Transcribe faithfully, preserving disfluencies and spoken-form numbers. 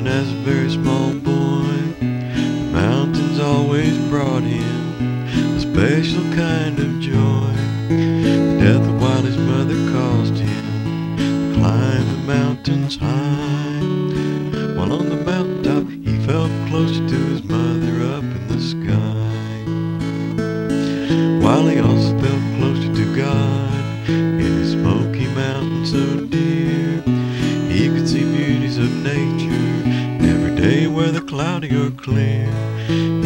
Even as a very small boy, the mountains always brought him a special kind of joy. The death of Wiley's mother caused him to climb the mountains high. While on the mountaintop he felt closer to his mother up in the sky. Wiley also felt closer to God in his Smoky Mountain so dear. He could see beauties of nature every day, whether cloudy or clear.